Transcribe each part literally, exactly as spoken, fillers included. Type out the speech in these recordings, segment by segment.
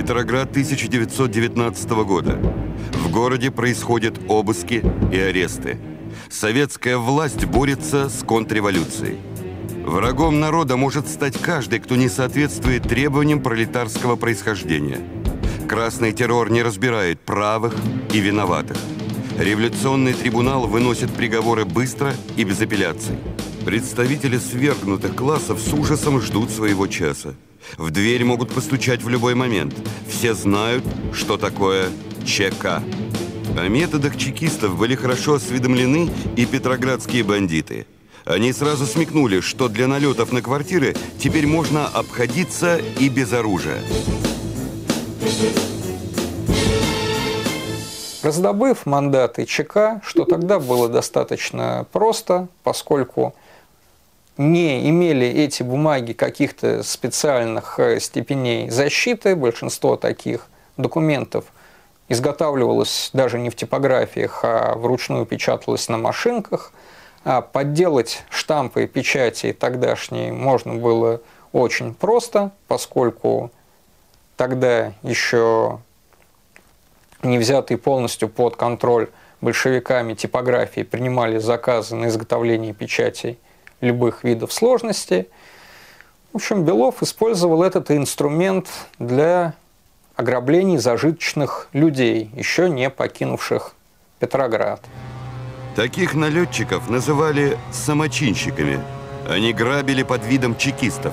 Петроград тысяча девятьсот девятнадцатого года. В городе происходят обыски и аресты. Советская власть борется с контрреволюцией. Врагом народа может стать каждый, кто не соответствует требованиям пролетарского происхождения. Красный террор не разбирает правых и виноватых. Революционный трибунал выносит приговоры быстро и без апелляций. Представители свергнутых классов с ужасом ждут своего часа. В дверь могут постучать в любой момент. Все знают, что такое ЧК. О методах чекистов были хорошо осведомлены и петроградские бандиты. Они сразу смекнули, что для налетов на квартиры теперь можно обходиться и без оружия. Раздобыв мандаты ЧК, что тогда было достаточно просто, поскольку не имели эти бумаги каких-то специальных степеней защиты, большинство таких документов изготавливалось даже не в типографиях, а вручную печаталось на машинках. А подделать штампы и печати тогдашние можно было очень просто, поскольку тогда еще не взятые полностью под контроль большевиками типографии принимали заказы на изготовление печатей любых видов сложности. В общем, Белов использовал этот инструмент для ограблений зажиточных людей, еще не покинувших Петроград. Таких налетчиков называли самочинщиками. Они грабили под видом чекистов.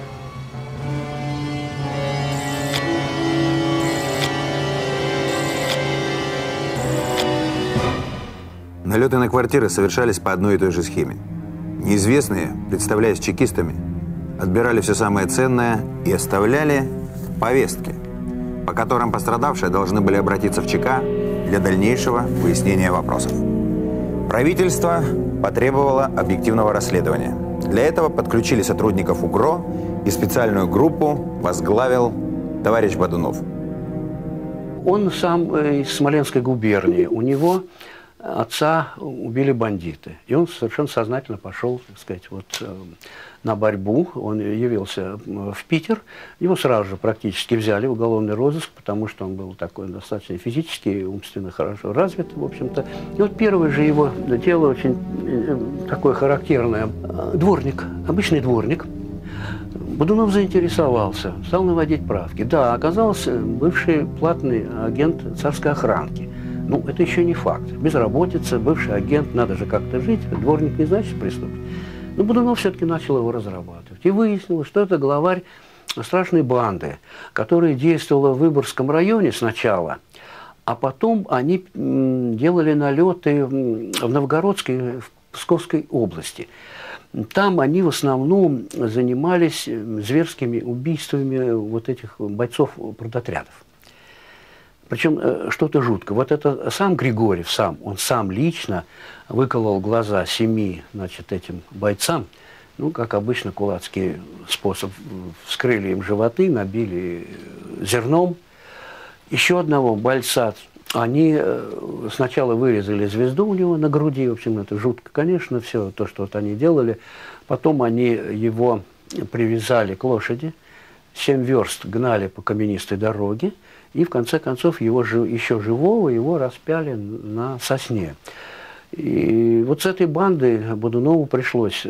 Налеты на квартиры совершались по одной и той же схеме. Неизвестные, представляясь чекистами, отбирали все самое ценное и оставляли повестки, по которым пострадавшие должны были обратиться в ЧК для дальнейшего выяснения вопросов. Правительство потребовало объективного расследования. Для этого подключили сотрудников УГРО и специальную группу возглавил товарищ Бодунов. Он сам из Смоленской губернии. У него отца убили бандиты. И он совершенно сознательно пошел, так сказать, вот, на борьбу. Он явился в Питер. Его сразу же практически взяли в уголовный розыск, потому что он был такой достаточно физически и умственно хорошо развит, в общем-то. И вот первое же его дело очень такое характерное. Дворник, обычный дворник. Бодунов заинтересовался, стал наводить правки. Да, оказался бывший платный агент царской охранки. Ну, это еще не факт. Безработица, бывший агент, надо же как-то жить. Дворник не значит преступник. Но Бодунов все-таки начал его разрабатывать. И выяснилось, что это главарь страшной банды, которая действовала в Выборгском районе сначала, а потом они делали налеты в Новгородской, в Псковской области. Там они в основном занимались зверскими убийствами вот этих бойцов продотрядов. Причем что-то жуткое. Вот это сам Григорьев, сам, он сам лично выколол глаза семи, значит, этим бойцам. Ну, как обычно, кулацкий способ. Вскрыли им животы, набили зерном. Еще одного бойца, они сначала вырезали звезду у него на груди. В общем, это жутко, конечно, все то, что вот они делали. Потом они его привязали к лошади. Семь верст гнали по каменистой дороге. И в конце концов его еще живого его распяли на сосне. И вот с этой бандой Бодунову пришлось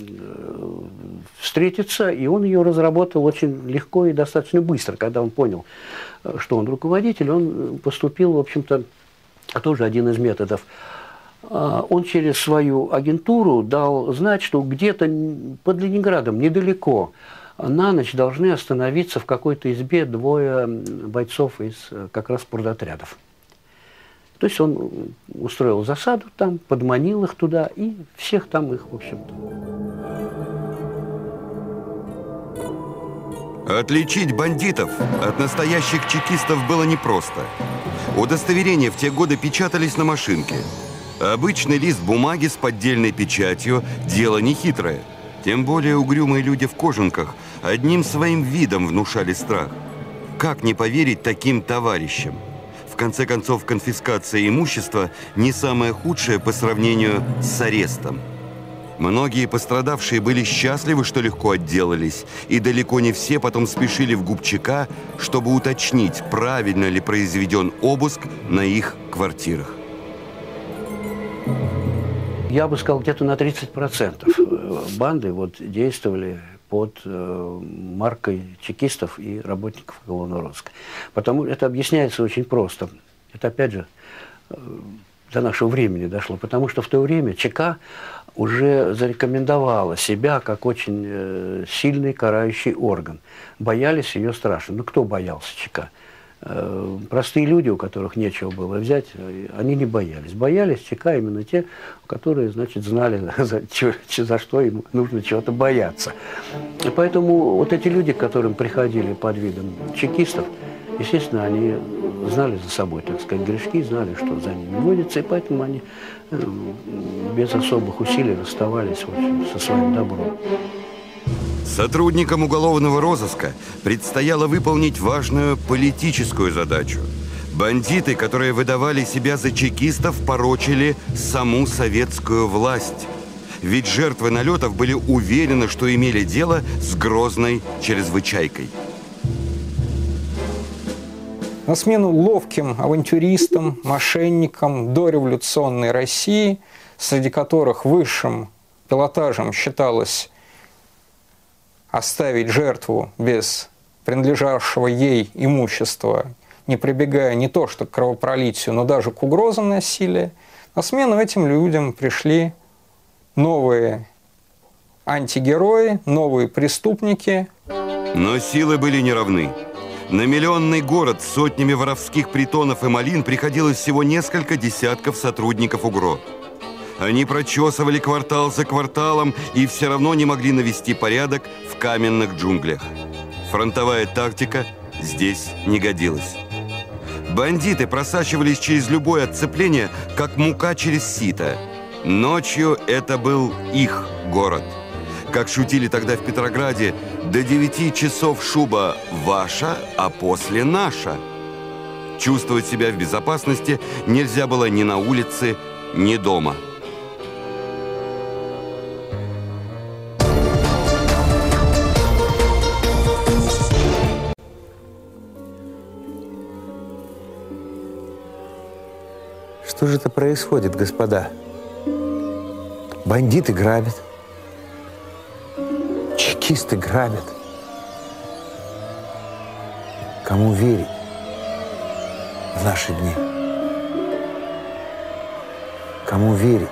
встретиться, и он ее разработал очень легко и достаточно быстро. Когда он понял, что он руководитель, он поступил, в общем-то, тоже один из методов. Он через свою агентуру дал знать, что где-то под Ленинградом, недалеко, на ночь должны остановиться в какой-то избе двое бойцов из как раз продотрядов. То есть он устроил засаду там, подманил их туда и всех там их, в общем-то. Отличить бандитов от настоящих чекистов было непросто. Удостоверения в те годы печатались на машинке. Обычный лист бумаги с поддельной печатью – дело нехитрое. Тем более угрюмые люди в кожанках одним своим видом внушали страх. Как не поверить таким товарищам? В конце концов, конфискация имущества не самое худшее по сравнению с арестом. Многие пострадавшие были счастливы, что легко отделались, и далеко не все потом спешили в ГУП ЧК, чтобы уточнить, правильно ли произведен обыск на их квартирах. Я бы сказал, где-то на тридцать процентов банды вот действовали под э, маркой чекистов и работников уголовного розыска. Потому это объясняется очень просто. Это, опять же, э, до нашего времени дошло. Потому что в то время ЧК уже зарекомендовала себя как очень э, сильный карающий орган. Боялись ее страшно. Ну, кто боялся ЧК? Э, простые люди, у которых нечего было взять, они не боялись. Боялись ЧК именно те, которые, значит, знали, за, за что им нужно чего-то бояться. И поэтому вот эти люди, к которым приходили под видом чекистов, естественно, они знали за собой, так сказать, грешки, знали, что за ними водится, и поэтому они э, без особых усилий расставались, в общем, со своим добром. Сотрудникам уголовного розыска предстояло выполнить важную политическую задачу. Бандиты, которые выдавали себя за чекистов, порочили саму советскую власть. Ведь жертвы налетов были уверены, что имели дело с грозной чрезвычайкой. На смену ловким авантюристам, мошенникам дореволюционной России, среди которых высшим пилотажем считалось оставить жертву без принадлежавшего ей имущества, не прибегая не то что к кровопролитию, но даже к угрозам насилия, на смену этим людям пришли новые антигерои, новые преступники. Но силы были неравны. На миллионный город с сотнями воровских притонов и малин приходилось всего несколько десятков сотрудников УГРО. Они прочесывали квартал за кварталом и все равно не могли навести порядок в каменных джунглях. Фронтовая тактика здесь не годилась. Бандиты просачивались через любое отцепление, как мука через сито. Ночью это был их город. Как шутили тогда в Петрограде, до девяти часов шуба ваша, а после наша. Чувствовать себя в безопасности нельзя было ни на улице, ни дома. Что же это происходит, господа? Бандиты грабят. Чекисты грабят. Кому верить в наши дни? Кому верить?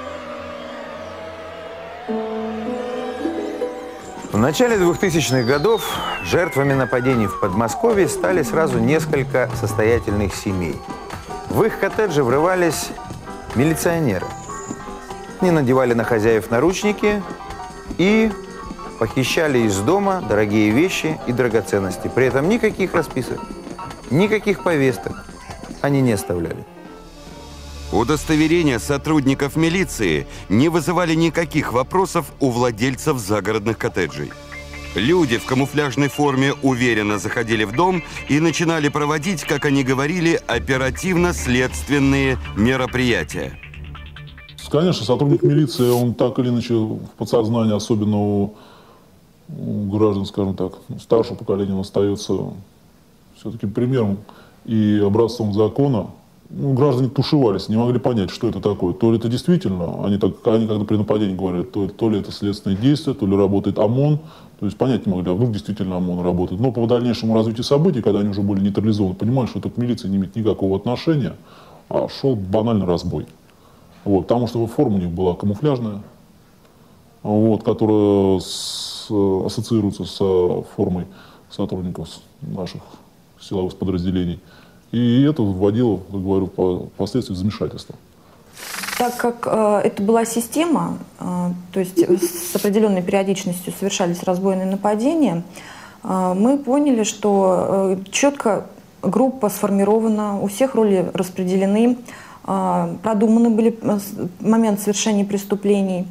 В начале двухтысячных годов жертвами нападений в Подмосковье стали сразу несколько состоятельных семей. В их коттеджи врывались милиционеры. Они надевали на хозяев наручники и похищали из дома дорогие вещи и драгоценности. При этом никаких расписок, никаких повесток они не оставляли. Удостоверения сотрудников милиции не вызывали никаких вопросов у владельцев загородных коттеджей. Люди в камуфляжной форме уверенно заходили в дом и начинали проводить, как они говорили, оперативно-следственные мероприятия. Конечно, сотрудник милиции, он так или иначе в подсознании, особенно у, у граждан, скажем так, старшего поколения, он остается все-таки примером и образцом закона. Ну, граждане тушевались, не могли понять, что это такое. То ли это действительно, они, так, они когда при нападении говорят, то, то ли это следственное действие, то ли работает ОМОН. То есть понять не могли, а вдруг действительно ОМОН работает. Но по дальнейшему развитию событий, когда они уже были нейтрализованы, понимали, что это к милиции не имеет никакого отношения, а шел банальный разбой. Вот, потому что форма у них была камуфляжная, вот, которая с, ассоциируется с формой сотрудников наших силовых подразделений. И это вводило, как говорю, впоследствии в замешательство. Так как э, это была система, э, то есть с определенной периодичностью совершались разбойные нападения, э, мы поняли, что э, четко группа сформирована, у всех роли распределены, э, продуманы были момент совершения преступлений.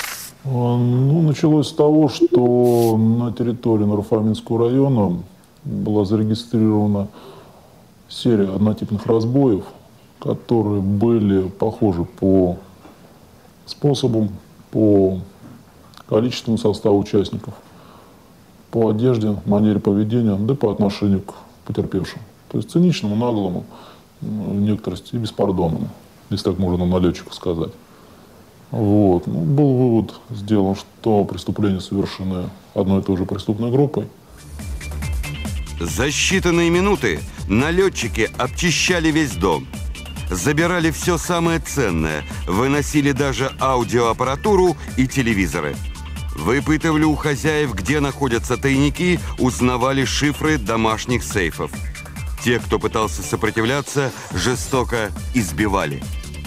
Ну, началось с того, что на территории Наро-Фоминского района была зарегистрирована серия однотипных разбоев, которые были похожи по способам, по количественному составу участников, по одежде, манере поведения, да и по отношению к потерпевшим. То есть циничному, наглому, в некоторой степени беспардонному, если так можно на налетчику сказать. Вот. Ну, был вывод сделан, что преступления совершены одной и той же преступной группой. За считанные минуты налетчики обчищали весь дом. Забирали все самое ценное, выносили даже аудиоаппаратуру и телевизоры. Выпытывали у хозяев, где находятся тайники, узнавали шифры домашних сейфов. Те, кто пытался сопротивляться, жестоко избивали.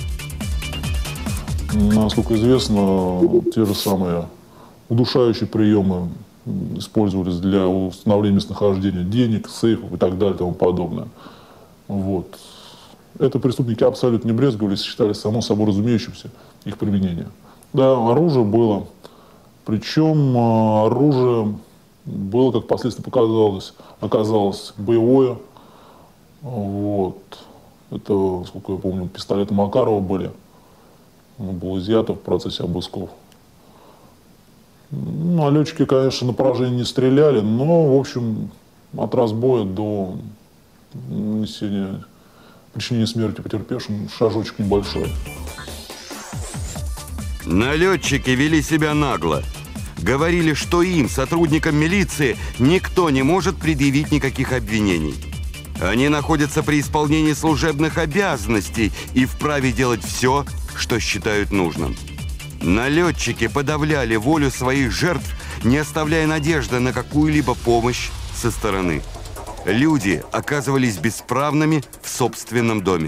Насколько известно, те же самые удушающие приемы использовались для установления местонахождения денег, сейфов и так далее и тому подобное. Вот. Это преступники абсолютно не брезговали, считали само собой разумеющимся их применение. Да, оружие было. Причем оружие было, как впоследствии показалось, оказалось боевое. Вот. Это, сколько я помню, пистолеты Макарова были. Он был изъято в процессе обысков. Ну, налетчики, конечно, на поражение не стреляли, но, в общем, от разбоя до нанесения, причинения смерти потерпевшим шажочек небольшой. Налетчики вели себя нагло. Говорили, что им, сотрудникам милиции, никто не может предъявить никаких обвинений. Они находятся при исполнении служебных обязанностей и вправе делать все, что считают нужным. Налетчики подавляли волю своих жертв, не оставляя надежды на какую-либо помощь со стороны. Люди оказывались бесправными в собственном доме.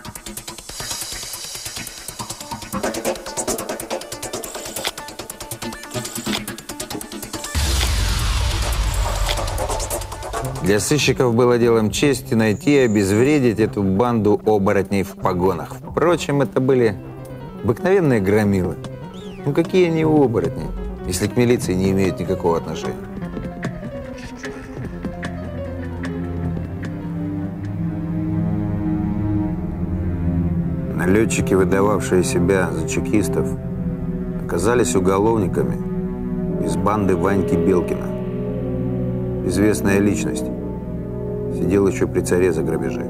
Для сыщиков было делом чести найти и обезвредить эту банду оборотней в погонах. Впрочем, это были обыкновенные громилы. Ну какие они оборотни, если к милиции не имеют никакого отношения? Налетчики, выдававшие себя за чекистов, оказались уголовниками из банды Ваньки Белкина. Известная личность. Сидел еще при царе за грабежи.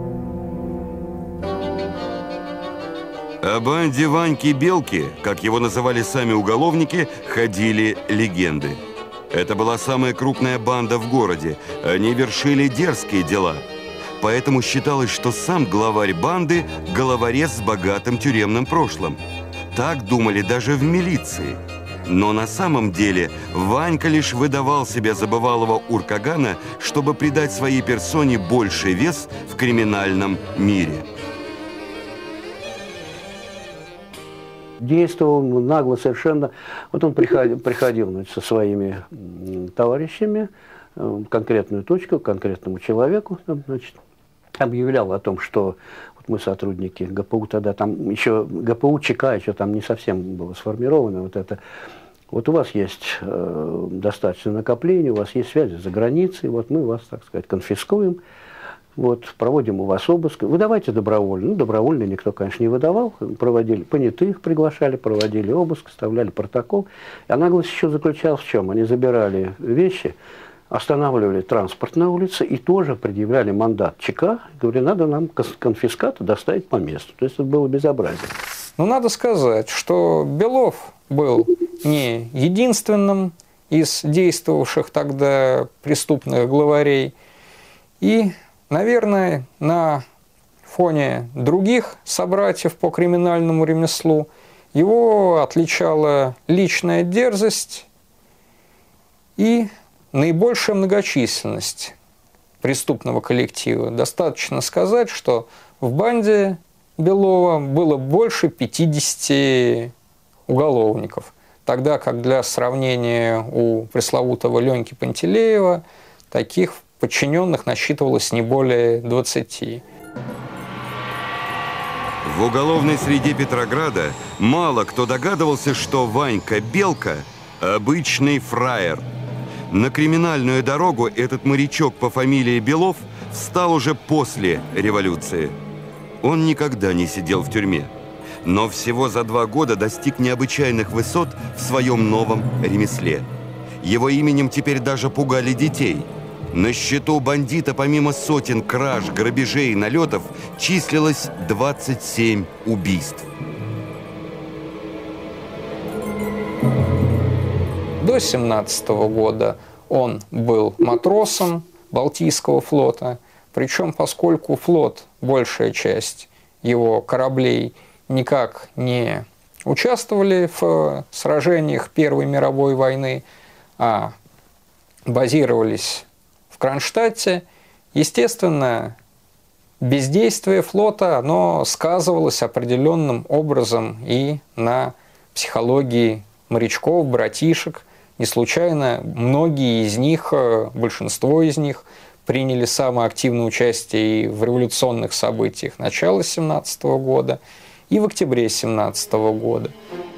О банде Ваньки Белки, как его называли сами уголовники, ходили легенды. Это была самая крупная банда в городе. Они вершили дерзкие дела. Поэтому считалось, что сам главарь банды – головорез с богатым тюремным прошлым. Так думали даже в милиции. Но на самом деле Ванька лишь выдавал себя за бывалого уркагана, чтобы придать своей персоне больший вес в криминальном мире. Действовал нагло совершенно. Вот он приходил, приходил значит, со своими товарищами в конкретную точку, к конкретному человеку, значит, объявлял о том, что вот мы сотрудники ГПУ, тогда там еще ГПУ, ЧК еще там не совсем было сформировано. Вот это. Вот у вас есть э, достаточно накоплений, у вас есть связи за границей, вот мы вас, так сказать, конфискуем, вот, проводим у вас обыск. Выдавайте добровольно. Ну, добровольно никто, конечно, не выдавал. Проводили, понятых приглашали, проводили обыск, составляли протокол. А наглость еще заключалась в чем? Они забирали вещи, останавливали транспорт на улице и тоже предъявляли мандат ЧК. Говорили, надо нам конфискат доставить по месту. То есть это было безобразие. Ну, надо сказать, что Белов был не единственным из действовавших тогда преступных главарей. И, наверное, на фоне других собратьев по криминальному ремеслу его отличала личная дерзость и наибольшая многочисленность преступного коллектива. Достаточно сказать, что в банде Белова было больше пятидесяти уголовников, тогда как для сравнения у пресловутого Леньки Пантелеева таких подчиненных насчитывалось не более двадцати. В уголовной среде Петрограда мало кто догадывался, что Ванька Белка – обычный фраер. На криминальную дорогу этот морячок по фамилии Белов встал уже после революции. Он никогда не сидел в тюрьме. но всего за два года достиг необычайных высот в своем новом ремесле. Его именем теперь даже пугали детей. На счету бандита помимо сотен краж, грабежей и налетов числилось двадцать семь убийств. До семнадцатого года он был матросом Балтийского флота, причем поскольку флот, большая часть его кораблей никак не участвовали в сражениях Первой мировой войны, а базировались в Кронштадте, естественно, бездействие флота, оно сказывалось определенным образом и на психологии морячков, братишек. Не случайно многие из них, большинство из них, приняли самое активное участие и в революционных событиях начала семнадцатого года и в октябре семнадцатого года.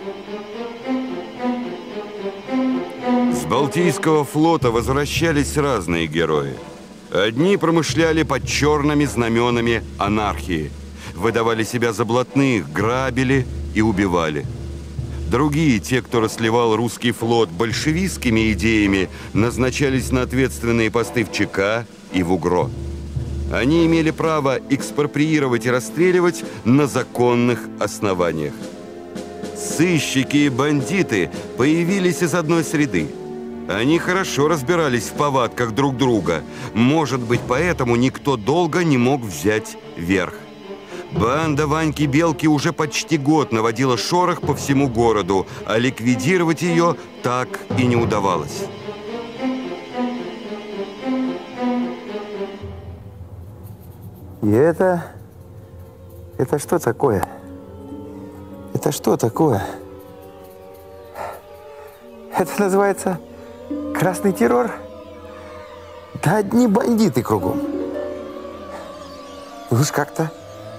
С Балтийского флота возвращались разные герои. Одни промышляли под черными знаменами анархии, выдавали себя за блатных, грабили и убивали. Другие, те, кто расливал русский флот большевистскими идеями, назначались на ответственные посты в ЧК и в УГРО. Они имели право экспроприировать и расстреливать на законных основаниях. Сыщики и бандиты появились из одной среды. Они хорошо разбирались в повадках друг друга. Может быть, поэтому никто долго не мог взять верх. Банда Ваньки Белки уже почти год наводила шорох по всему городу, а ликвидировать ее так и не удавалось. И это... Это что такое? Это что такое? Это называется красный террор? Да одни бандиты кругом. Вы уж как-то...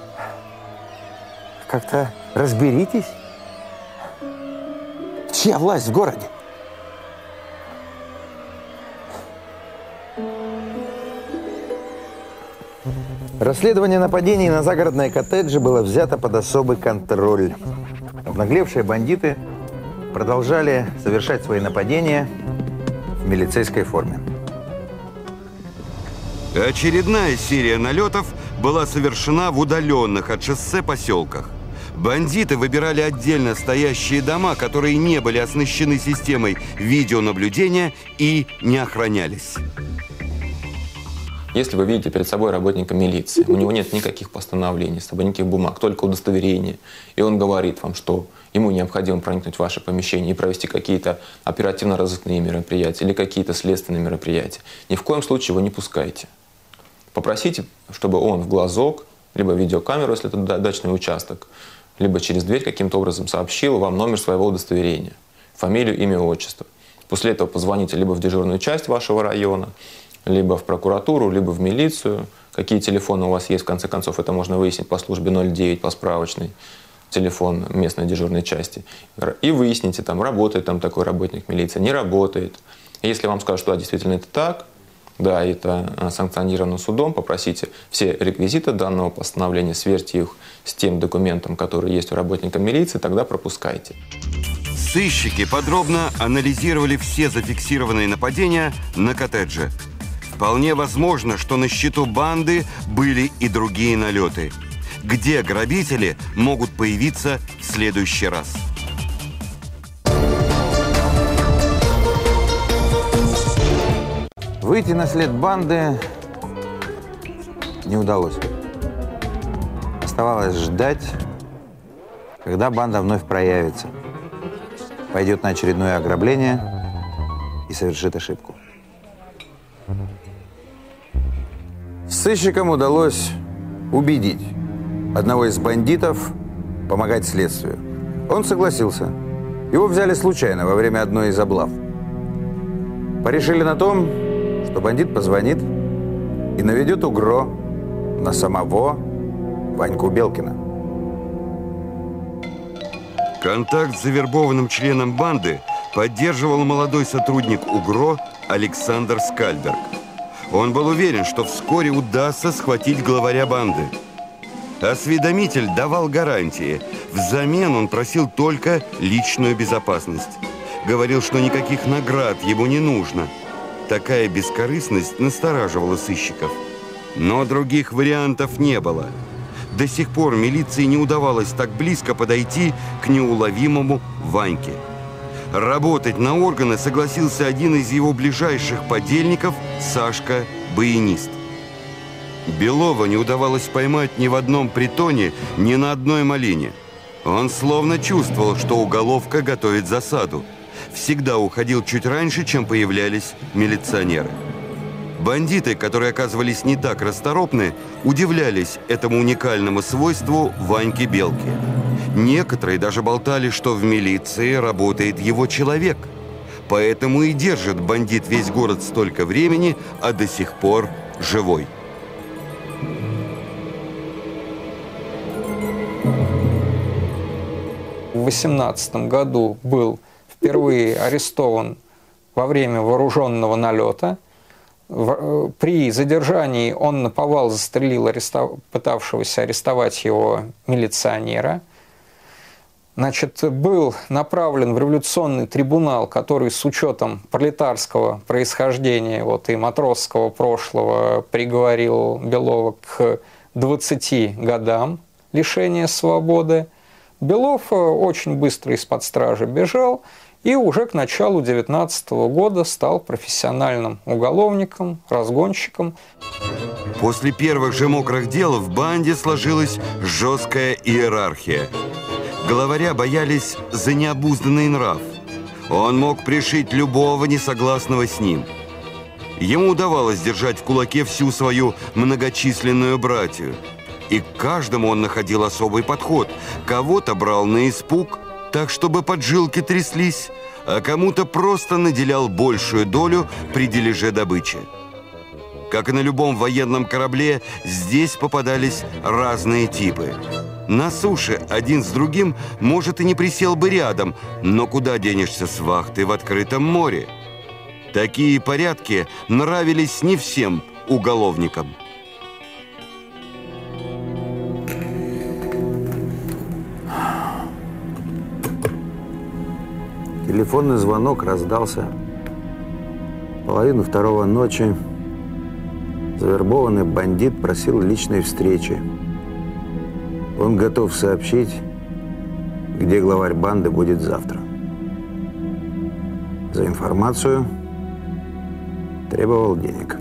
Как-то разберитесь. Чья власть в городе? Расследование нападений на загородные коттеджи было взято под особый контроль. Обнаглевшие бандиты продолжали совершать свои нападения в милицейской форме. Очередная серия налетов была совершена в удаленных от шоссе поселках. Бандиты выбирали отдельно стоящие дома, которые не были оснащены системой видеонаблюдения и не охранялись. Если вы видите перед собой работника милиции, у него нет никаких постановлений, с собой никаких бумаг, только удостоверение, и он говорит вам, что ему необходимо проникнуть в ваше помещение и провести какие-то оперативно-розыскные мероприятия или какие-то следственные мероприятия, ни в коем случае его не пускайте. Попросите, чтобы он в глазок, либо видеокамеру, если это дачный участок, либо через дверь каким-то образом сообщил вам номер своего удостоверения, фамилию, имя, отчество. После этого позвоните либо в дежурную часть вашего района, либо в прокуратуру, либо в милицию. Какие телефоны у вас есть, в конце концов, это можно выяснить по службе ноль девять, по справочной, телефон местной дежурной части. И выясните, там, работает там такой работник милиции, не работает. И если вам скажут, что да, действительно это так, да, это санкционировано судом, попросите все реквизиты данного постановления, сверьте их с тем документом, который есть у работника милиции, тогда пропускайте. Сыщики подробно анализировали все зафиксированные нападения на коттеджи. Вполне возможно, что на счету банды были и другие налеты. Где грабители могут появиться в следующий раз? Выйти на след банды не удалось. Оставалось ждать, когда банда вновь проявится, пойдет на очередное ограбление и совершит ошибку. Сыщикам удалось убедить одного из бандитов помогать следствию. Он согласился. Его взяли случайно во время одной из облав. Порешили на том, что бандит позвонит и наведет УГРО на самого Ваньку Белкина. Контакт с завербованным членом банды поддерживал молодой сотрудник УГРО Александр Скальберг. Он был уверен, что вскоре удастся схватить главаря банды. Осведомитель давал гарантии. Взамен он просил только личную безопасность. Говорил, что никаких наград ему не нужно. Такая бескорыстность настораживала сыщиков. Но других вариантов не было. До сих пор милиции не удавалось так близко подойти к неуловимому Ваньке. Работать на органы согласился один из его ближайших подельников, Сашка Баянист. Белова не удавалось поймать ни в одном притоне, ни на одной малине. Он словно чувствовал, что уголовка готовит засаду. Всегда уходил чуть раньше, чем появлялись милиционеры. Бандиты, которые оказывались не так расторопны, удивлялись этому уникальному свойству Ваньки Белки. Некоторые даже болтали, что в милиции работает его человек. Поэтому и держит бандит весь город столько времени, а до сих пор живой. В восемнадцатом году был впервые арестован во время вооруженного налета. При задержании он наповал застрелил арестов... пытавшегося арестовать его милиционера. Значит, был направлен в революционный трибунал, который с учетом пролетарского происхождения вот, и матросского прошлого приговорил Белова к двадцати годам лишения свободы. Белов очень быстро из-под стражи бежал и уже к началу девятнадцатого года стал профессиональным уголовником, разгонщиком. После первых же мокрых дел в банде сложилась жесткая иерархия. Главаря боялись за необузданный нрав. Он мог пришить любого несогласного с ним. Ему удавалось держать в кулаке всю свою многочисленную братью. И к каждому он находил особый подход. Кого-то брал на испуг, так чтобы поджилки тряслись, а кому-то просто наделял большую долю при дележе добычи. Как и на любом военном корабле, здесь попадались разные типы. На суше один с другим, может, и не присел бы рядом, но куда денешься с вахты в открытом море? Такие порядки нравились не всем уголовникам. Телефонный звонок раздался половину второго ночи. Завербованный бандит просил личной встречи. Он готов сообщить, где главарь банды будет завтра. За информацию требовал денег.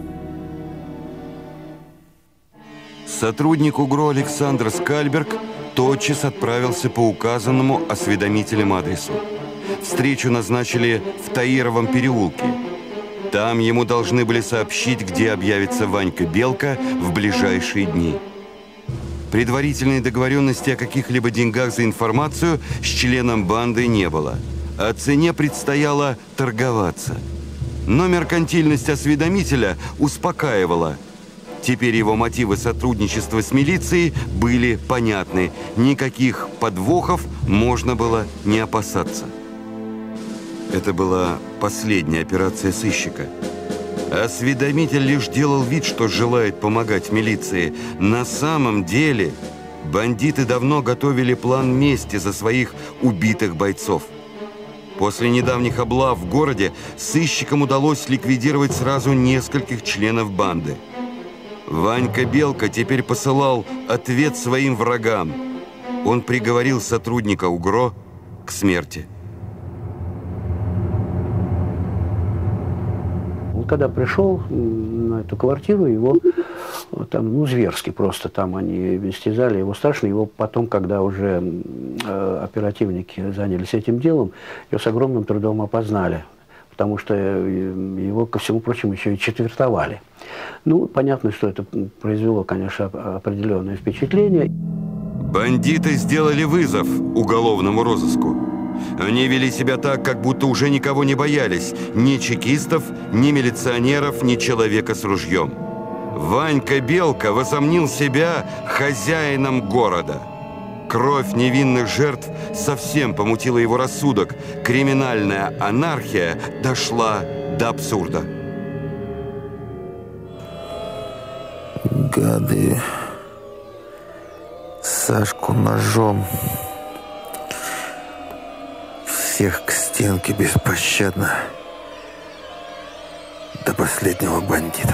Сотрудник УГРО Александр Скальберг тотчас отправился по указанному осведомителем адресу. Встречу назначили в Таировом переулке. Там ему должны были сообщить, где объявится Ванька Белка в ближайшие дни. Предварительной договоренности о каких-либо деньгах за информацию с членом банды не было. О цене предстояло торговаться. Но меркантильность осведомителя успокаивала. Теперь его мотивы сотрудничества с милицией были понятны. Никаких подвохов можно было не опасаться. Это была последняя операция сыщика. Осведомитель лишь делал вид, что желает помогать милиции. На самом деле бандиты давно готовили план мести за своих убитых бойцов. После недавних облав в городе сыщикам удалось ликвидировать сразу нескольких членов банды. Ванька Белка теперь посылал ответ своим врагам. Он приговорил сотрудника УГРО к смерти. Когда пришел на эту квартиру, его там, ну, зверски просто там они истязали его страшно. Его потом, когда уже э, оперативники занялись этим делом, его с огромным трудом опознали, потому что его, ко всему прочему, еще и четвертовали. Ну, понятно, что это произвело, конечно, определенное впечатление. Бандиты сделали вызов уголовному розыску. Они вели себя так, как будто уже никого не боялись. Ни чекистов, ни милиционеров, ни человека с ружьем. Ванька Белка возомнил себя хозяином города. Кровь невинных жертв совсем помутила его рассудок. Криминальная анархия дошла до абсурда. Гады. Сашку ножом Всех к стенке беспощадно. До последнего бандита.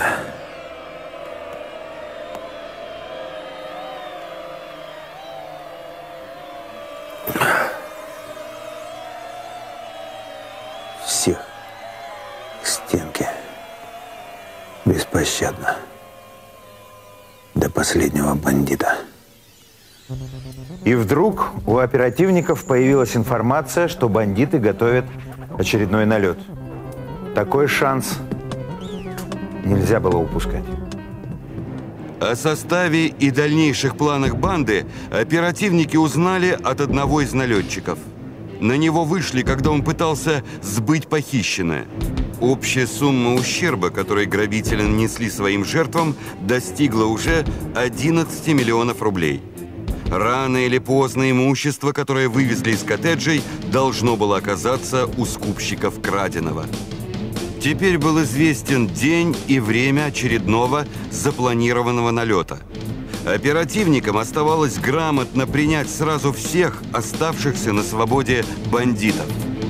Всех к стенке беспощадно. До последнего бандита. И вдруг у оперативников появилась информация, что бандиты готовят очередной налет. Такой шанс нельзя было упускать. О составе и дальнейших планах банды оперативники узнали от одного из налетчиков. На него вышли, когда он пытался сбыть похищенное. Общая сумма ущерба, который грабители нанесли своим жертвам, достигла уже одиннадцати миллионов рублей. Рано или поздно имущество, которое вывезли из коттеджей, должно было оказаться у скупщиков краденого. Теперь был известен день и время очередного запланированного налета. Оперативникам оставалось грамотно принять сразу всех оставшихся на свободе бандитов.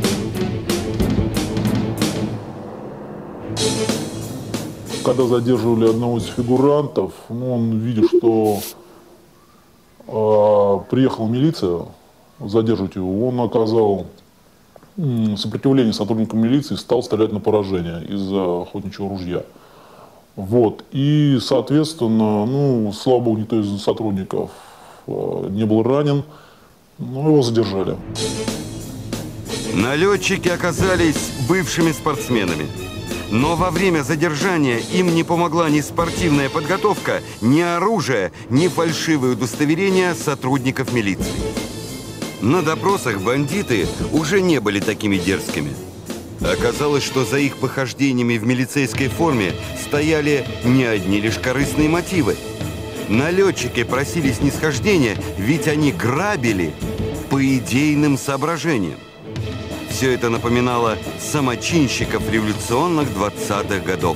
Когда задерживали одного из фигурантов, ну, он, видя, что э, приехала милиция задерживать его, он оказал сопротивление сотрудникам милиции, стал стрелять на поражение из-за охотничьего ружья. Вот. И, соответственно, ну, слава богу, никто из сотрудников э, не был ранен, но его задержали. Налетчики оказались бывшими спортсменами. Но во время задержания им не помогла ни спортивная подготовка, ни оружие, ни фальшивые удостоверения сотрудников милиции. На допросах бандиты уже не были такими дерзкими. Оказалось, что за их похождениями в милицейской форме стояли не одни лишь корыстные мотивы. Налетчики просили снисхождения, ведь они грабили по идейным соображениям. Все это напоминало самочинщиков революционных двадцатых годов.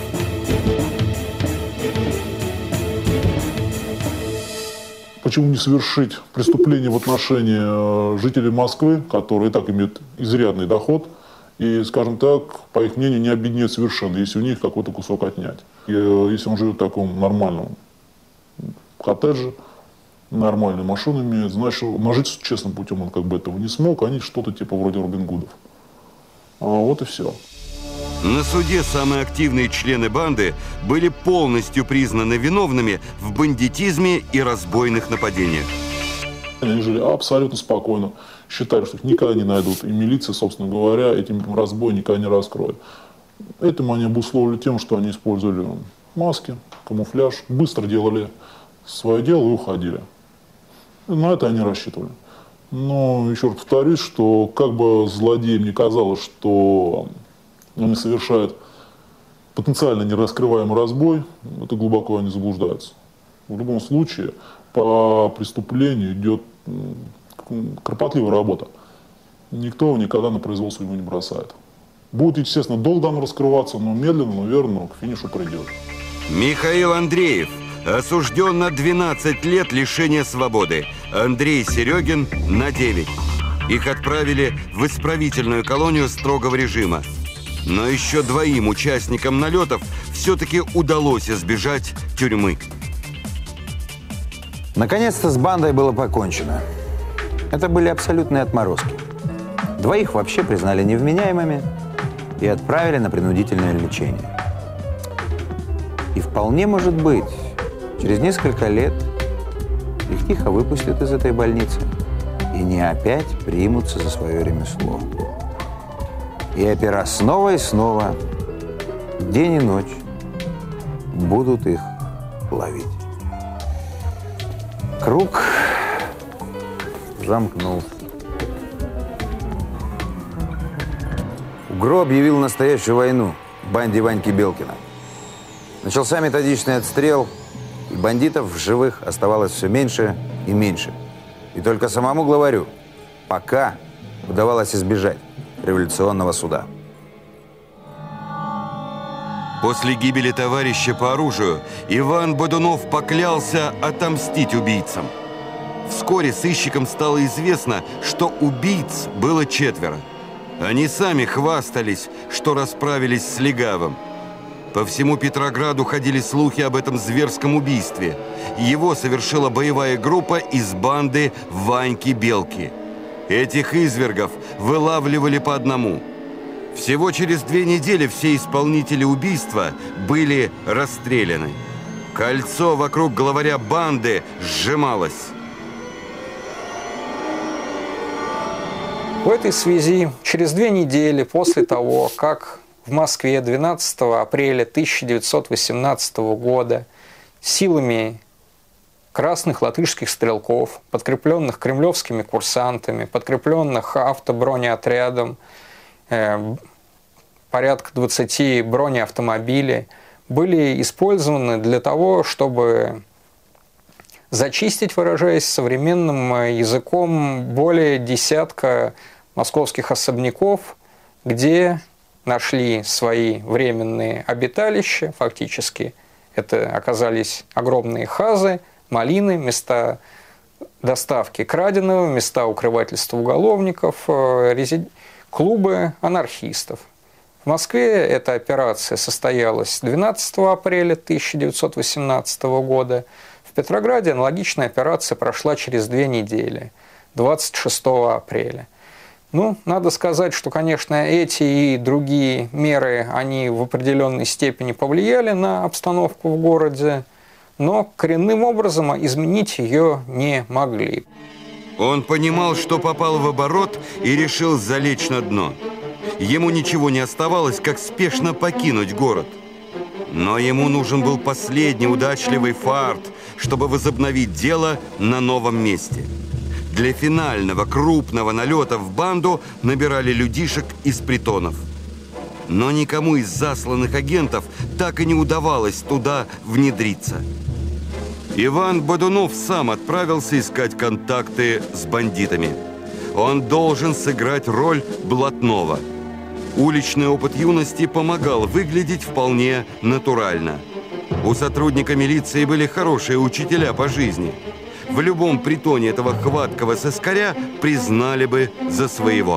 Почему не совершить преступление в отношении жителей Москвы, которые и так имеют изрядный доход, и, скажем так, по их мнению, не обеднеют совершенно, если у них какой-то кусок отнять. И, если он живет в таком нормальном коттедже, нормальную машину имеет, значит, нажить честным путем он как бы этого не смог, они что-то типа вроде Робин Гудов. А вот и все. На суде самые активные члены банды были полностью признаны виновными в бандитизме и разбойных нападениях. Они жили абсолютно спокойно, считали, что их никогда не найдут. И милиция, собственно говоря, этим разбой никогда не раскроет. Этим они обусловили тем, что они использовали маски, камуфляж, быстро делали свое дело и уходили. И на это они рассчитывали. Но еще раз повторюсь, что как бы злодеям не казалось, что они совершают потенциально нераскрываемый разбой, это глубоко они заблуждаются. В любом случае, по преступлению идет кропотливая работа. Никто его никогда на произвол судьбы не бросает. Будет, естественно, долго оно раскрываться, но медленно, но верно к финишу придет. Михаил Андреев осужден на двенадцать лет лишения свободы. Андрей Серегин на девять. Их отправили в исправительную колонию строгого режима. Но еще двоим участникам налетов все-таки удалось избежать тюрьмы. Наконец-то с бандой было покончено. Это были абсолютные отморозки. Двоих вообще признали невменяемыми и отправили на принудительное лечение. И вполне может быть, через несколько лет их тихо выпустят из этой больницы и не опять примутся за свое ремесло. И опера снова и снова, день и ночь, будут их ловить. Круг замкнулся. УГРО объявил настоящую войну банде Ваньки Белкина. Начался методичный отстрел, и бандитов в живых оставалось все меньше и меньше. И только самому главарю пока удавалось избежать революционного суда. После гибели товарища по оружию Иван Бодунов поклялся отомстить убийцам. Вскоре сыщикам стало известно, что убийц было четверо. Они сами хвастались, что расправились с легавым. По всему Петрограду ходили слухи об этом зверском убийстве. Его совершила боевая группа из банды Ваньки Белки. Этих извергов вылавливали по одному. Всего через две недели все исполнители убийства были расстреляны. Кольцо вокруг главаря банды сжималось. В этой связи через две недели после того, как в Москве двенадцатого апреля тысяча девятьсот восемнадцатого года силами красных латышских стрелков, подкрепленных кремлевскими курсантами, подкрепленных автобронеотрядом, э, порядка двадцати бронеавтомобилей, были использованы для того, чтобы зачистить, выражаясь современным языком, более десятка московских особняков, где нашли свои временные обиталища, фактически это оказались огромные хазы, малины, места доставки краденого, места укрывательства уголовников, клубы анархистов. В Москве эта операция состоялась двенадцатого апреля тысяча девятьсот восемнадцатого года. В Петрограде аналогичная операция прошла через две недели, двадцать шестого апреля. Ну, надо сказать, что, конечно, эти и другие меры, они в определенной степени повлияли на обстановку в городе, но коренным образом изменить ее не могли. Он понимал, что попал в оборот и решил залечь на дно. Ему ничего не оставалось, как спешно покинуть город. Но ему нужен был последний удачливый фарт, чтобы возобновить дело на новом месте. Для финального крупного налета в банду набирали людишек из притонов. Но никому из засланных агентов так и не удавалось туда внедриться. Иван Бодунов сам отправился искать контакты с бандитами. Он должен сыграть роль блатного. Уличный опыт юности помогал выглядеть вполне натурально. У сотрудника милиции были хорошие учителя по жизни. В любом притоне этого хваткого сыскаря признали бы за своего.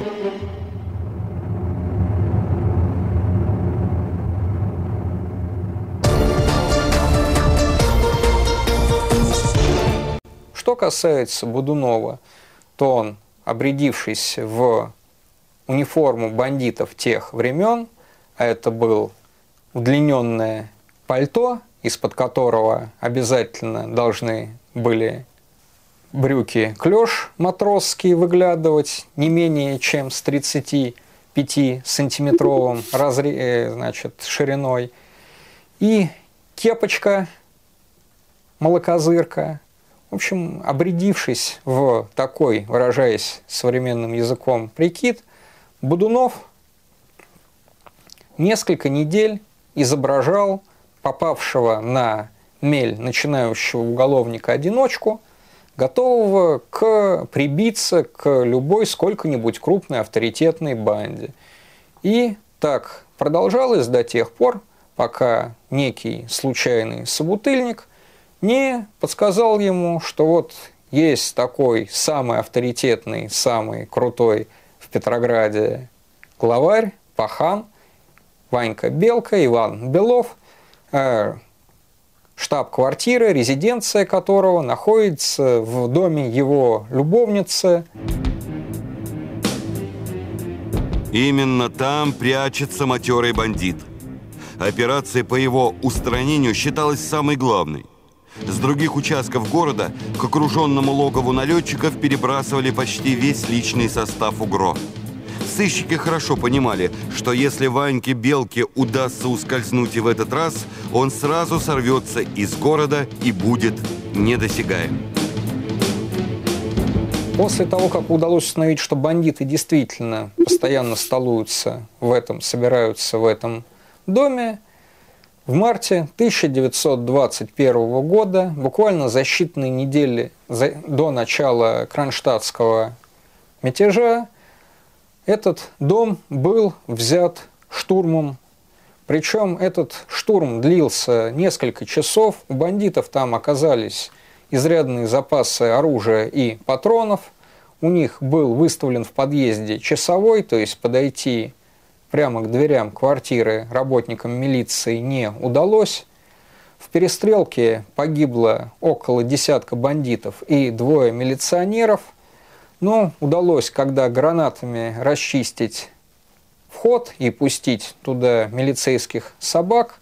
Что касается Бодунова, то он, обрядившись в униформу бандитов тех времен, а это было удлиненное пальто, из-под которого обязательно должны были брюки клеш матросские выглядывать не менее чем с тридцатипятисантиметровым разре... значит, шириной, и кепочка молокозырка. В общем, обрядившись в такой, выражаясь современным языком, прикид, Бодунов несколько недель изображал попавшего на мель начинающего уголовника-одиночку, готового к прибиться к любой сколько-нибудь крупной авторитетной банде. И так продолжалось до тех пор, пока некий случайный собутыльник не подсказал ему, что вот есть такой самый авторитетный, самый крутой в Петрограде главарь, пахан, Ванька Белка, Иван Белов, э, штаб-квартира, резиденция которого находится в доме его любовницы. Именно там прячется матерый бандит. Операция по его устранению считалась самой главной. С других участков города к окруженному логову налетчиков перебрасывали почти весь личный состав УГРО. Сыщики хорошо понимали, что если Ваньке Белке удастся ускользнуть и в этот раз, он сразу сорвется из города и будет недосягаем. После того, как удалось установить, что бандиты действительно постоянно столуются в этом, собираются в этом доме, в марте тысяча девятьсот двадцать первого года, буквально за считанные недели до начала кронштадтского мятежа, этот дом был взят штурмом. Причем этот штурм длился несколько часов. У бандитов там оказались изрядные запасы оружия и патронов. У них был выставлен в подъезде часовой, то есть подойти прямо к дверям квартиры работникам милиции не удалось. В перестрелке погибло около десятка бандитов и двое милиционеров. Но удалось, когда гранатами расчистить вход и пустить туда милицейских собак.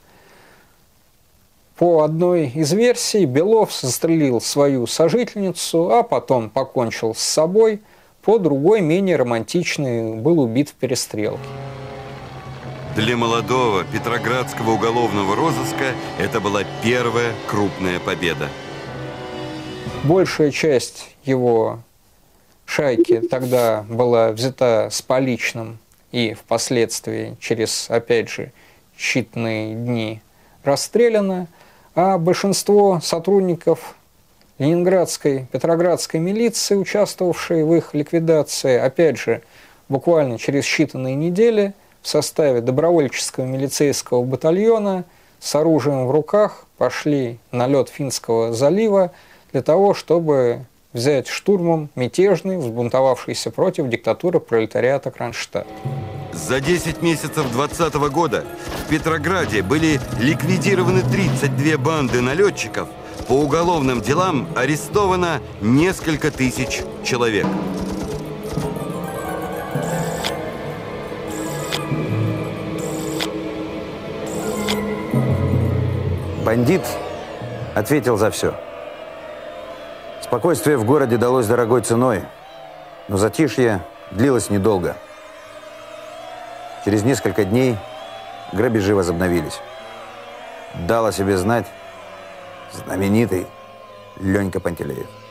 По одной из версий, Белов застрелил свою сожительницу, а потом покончил с собой. По другой, менее романтичный, был убит в перестрелке. Для молодого петроградского уголовного розыска это была первая крупная победа. Большая часть его шайки тогда была взята с поличным и впоследствии через, опять же, считанные дни расстреляна, а большинство сотрудников ленинградской, петроградской милиции, участвовавшие в их ликвидации, опять же, буквально через считанные недели в составе добровольческого милицейского батальона с оружием в руках пошли на лед Финского залива для того, чтобы взять штурмом мятежный, взбунтовавшийся против диктатуры пролетариата Кронштадт. За десять месяцев двадцатого года в Петрограде были ликвидированы тридцать две банды налетчиков, по уголовным делам арестовано несколько тысяч человек. Бандит ответил за все. Спокойствие в городе далось дорогой ценой, но затишье длилось недолго. Через несколько дней грабежи возобновились. Дал о себе знать знаменитый Ленька Пантелеев.